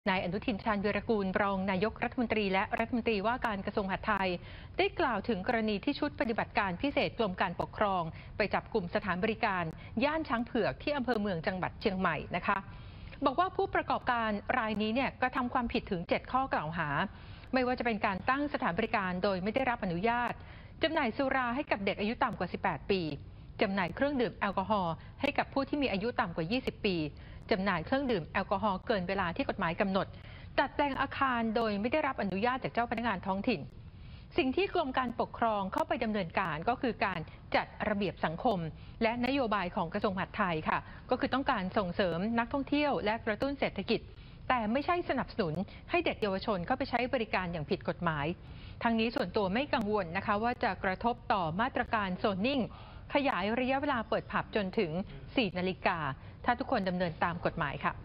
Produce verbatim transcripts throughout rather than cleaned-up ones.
นายอนุทิน ชาญวีรกูลรองนายกรัฐมนตรีและรัฐมนตรีว่าการกระทรวงมหาดไทยได้กล่าวถึงกรณีที่ชุดปฏิบัติการพิเศษกรมการปกครองไปจับกลุ่มสถานบริการย่านช้างเผือกที่อำเภอเมืองจังหวัดเชียงใหม่นะคะบอกว่าผู้ประกอบการรายนี้เนี่ยกระทำความผิดถึงเจ็ดข้อกล่าวหาไม่ว่าจะเป็นการตั้งสถานบริการโดยไม่ได้รับอนุญาตจำหน่ายสุราให้กับเด็กอายุต่ำกว่าสิบแปดปีจำหน่ายเครื่องดื่มแอลกอฮอล์ให้กับผู้ที่มีอายุต่ำกว่ายี่สิบปีจำหน่ายเครื่องดื่มแอลกอฮอล์เกินเวลาที่กฎหมายกำหนดจัดแปลงอาคารโดยไม่ได้รับอนุญาตจากเจ้าพนักงานท้องถิ่นสิ่งที่กรมการปกครองเข้าไปดำเนินการก็คือการจัดระเบียบสังคมและนโยบายของกระทรวงมหาดไทยค่ะก็คือต้องการส่งเสริมนักท่องเที่ยวและกระตุ้นเศรษฐกิจแต่ไม่ใช่สนับสนุนให้เด็กเยาวชนเข้าไปใช้บริการอย่างผิดกฎหมายทางนี้ส่วนตัวไม่กังวลนะคะว่าจะกระทบต่อมาตรการโซนนิ่งขยายระยะเวลาเปิดผับจนถึงสี่นาฬิกาถ้าทุกคนดำเนินตามกฎหมายค่ะ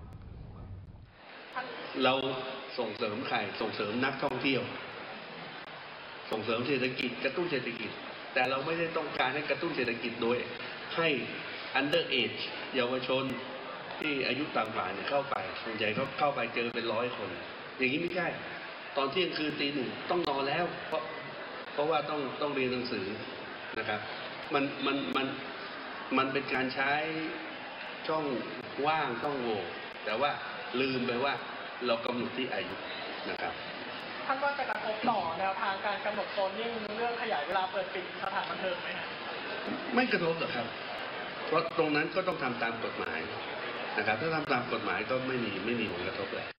เราส่งเสริมใครส่งเสริมนักท่องเที่ยวส่งเสริมเศรษฐกิจกระตุ้นเศรษฐกิจแต่เราไม่ได้ต้องการให้กระตุ้นเศรษฐกิจโดยให้ under age เยาวชนที่อายุต่ำกว่าเนี่ยเข้าไปส่วนใหญ่เขาเข้าไปเจอเป็นร้อยคนอย่างนี้ไม่ใช่ตอนเที่ยงคืนตีหนึ่งต้องนอนแล้วเพราะเพราะว่าต้องต้องเรียนหนังสือนะครับมันมันมันมันเป็นการใช้ช่องว่างช่องโหว่แต่ว่าลืมไปว่าเรากำหนดที่อายุนะครับท่านว่าจะกระทบต่อแนวทางการกำหนดโซนนิ่งเรื่องขยายเวลาเปิดปิดสถานบันเทิงไหมครับไม่กระทบหรอกครับเพราะตรงนั้นก็ต้องทำตามกฎหมายนะครับถ้าทำตามกฎหมายก็ไม่มีไม่มีผลกระทบเลย